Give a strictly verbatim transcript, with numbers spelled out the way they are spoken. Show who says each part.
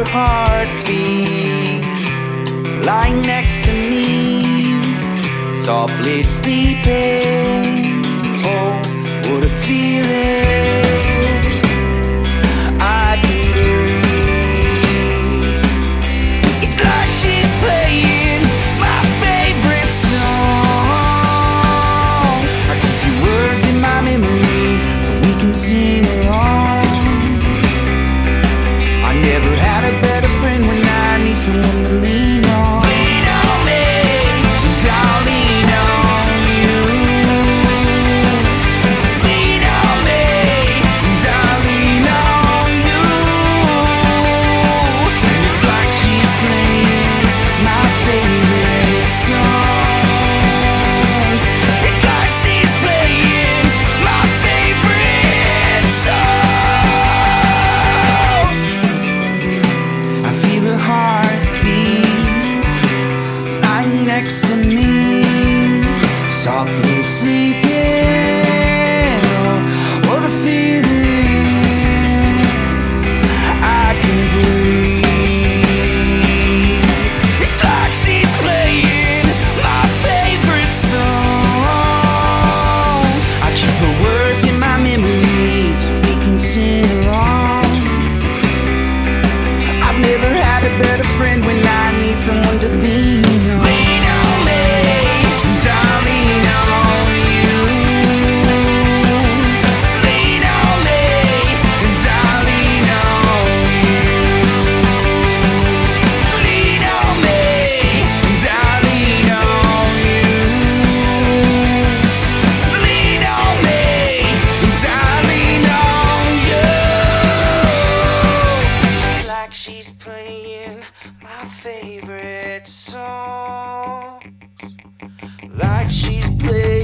Speaker 1: heartbeat lying next to me, softly sleeping. Oh, what a feeling. I can breathe. It's like she's playing my favorite song. I keep your words in my memory so we can sing along. I never had a better friend when I need someone to lean on. Lean on me, don't lean on you. Lean on me, don't lean on you. And it's like she's playing my favorite songs. It's like she's playing my favorite song. I feel her heartbeat lying next to me, softly sleeping. Oh, what a feeling. I can breathe. It's like she's playing my favorite songs. I keep her words in my memory so we can sing along. I've never had a better friend when I need someone to lean on. Lean on me, don't lean on you. Lean on me, don't lean on you. Lean on me, don't lean on you. Lean on me, don't lean on you. Like she's playing my favorite songs. Like she's playing